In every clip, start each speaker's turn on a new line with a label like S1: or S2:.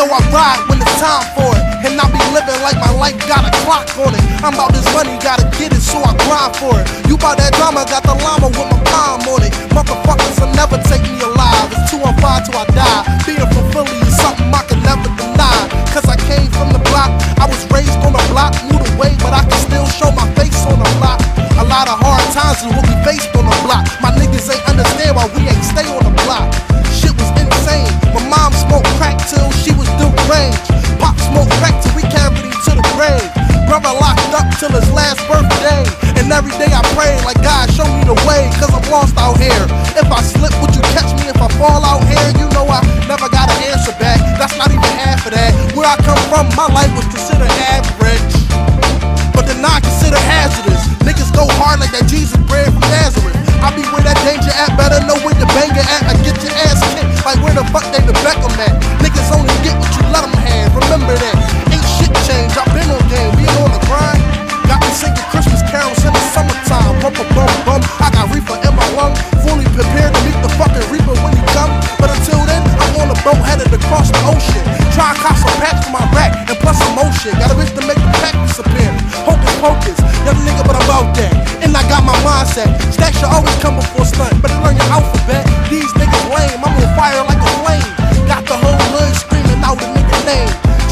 S1: Yo, I ride when it's time for it, and I be living like my life got a clock on it. I'm about this money, gotta get it, so I grind for it. You bout that drama, got the llama with my palm on it. Motherfuckers will never take me alive. It's 2 on 5 till I die. Being from Philly is something I can never deny. Cause I came from the block, I was raised on the block. Moved away, but I can still show my face on the block. A lot of hard times is what we faced on the block. My niggas ain't understand why we ain't stay on the block. Shit was insane. My mom smoked crack till she was due range. Pop smoked crack till we carried him to the grave. Brother locked up till his last birthday. And every day I pray like God show me the way, cause I'm lost out here. If I slip, would you catch me? If I fall out here, you know I never got an answer back. That's not even half of that. Where I come from, my life was considered average, but then I consider hazardous. Niggas go hard like that Jesus bread from Nazareth. I be where that danger at, better know where the banger at. I get your ass kicked like where the fuck David Beckham at. Niggas only get what you let them have, remember that. Ain't shit changed, I been on game, being on the grind. Got me singing Christmas carols in the summertime. Bum, bum, bum, I got reefer in my lung, fully prepared to meet the fucking reaper when he come. But until then, I'm on a boat headed across the ocean. Try and cop some packs for my rack and plus some more shit. Got a bitch to make the pack disappear. Hocus pocus, young nigga, but I'm out there. And I got my mindset. Stacks should always come before stunt. Better learn your alphabet. These niggas lame, I'm on fire like a flame. Got the whole hood screaming out the nigga name.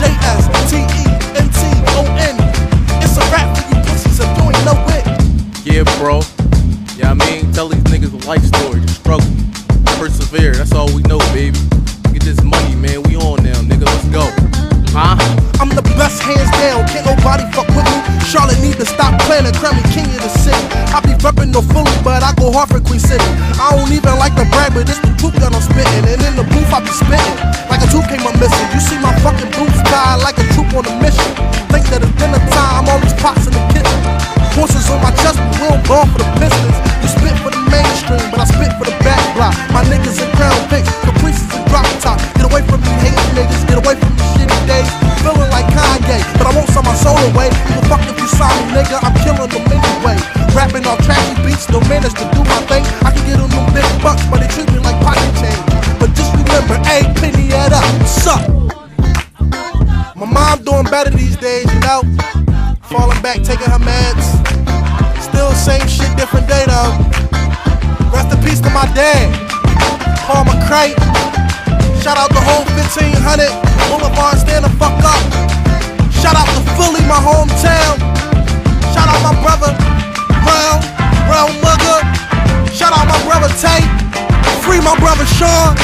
S1: JSTENTON. It's a rap for you pussies if you ain't know it.
S2: Yeah, bro. Yeah, I mean, tell these niggas a life story, the struggle, persevere. That's all we know, baby. Get this money, man. We on now, nigga. Let's go. Huh?
S1: I'm the best hands down, can't nobody fuck with me. Charlotte need to stop playing and crown me king of the city. I be reppin' no Philly, but I go hard for Queen City. I don't even like the brag, but it's the truth that I'm spittin'. And in the booth I be spittin' like a tooth came up missing. You see my fucking boots tied like a troop on a mission. Think that it's dinner time, all these pots in the kitchen. Horses on my chest, but we don't ball for the Pistons. You spit for the mainstream, but I spit for the back block. My niggas in Crown Vic, Caprices and drop top. Get away from me hating niggas, get away from me shitty days. Feeling like Kanye, but I won't sell my soul away. Well, fuck if you sign me, nigga, I'm killing them anyway. Rapping off trashy beats, don't manage to do my thing. I can get on them big bucks, but they treat me like pocket change. But just remember, a penny add up, what's up? My mom doing better these days, you know. Falling back, taking her meds. Still same shit, different day though. Rest in peace to my dad, Paul McCray. Shout out the whole 1500 Boulevard, stand the fuck up. Shout out to Philly, my hometown. Shout out my brother Brown Mugger. Shout out my brother Tate. Free my brother Sean.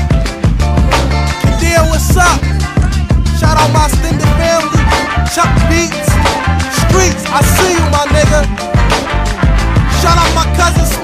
S1: Kadir, what's up? Shout out my extended family. Chuck Beats. Streets, I see you, my nigga. Shout out my cousin